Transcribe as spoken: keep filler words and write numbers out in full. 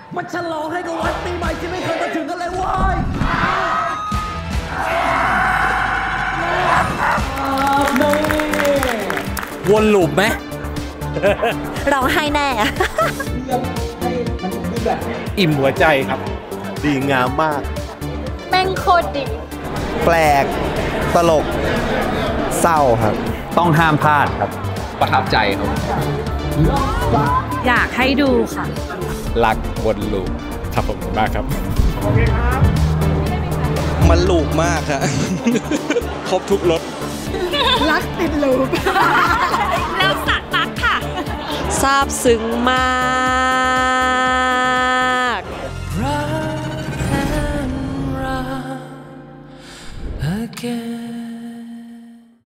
มันฉลองให้กับวันปีใหม่ที่ไม่เคยมาถึงกันเลยว้ยวนลูปไหมร้องไห้แน่อิ่มหัวใจครับดีงามมากแม่งโคตรดีแปลกตลกเศร้าครับต้องห้ามพลาดครับประทับใจครับอยากให้ดูค่ะรักวนลูปครับผมมากครับโอเคครับมันลูปมากครับครบทุกรสรักติดลูปแล้วสัตว์รักค่ะซาบซึ้งมาก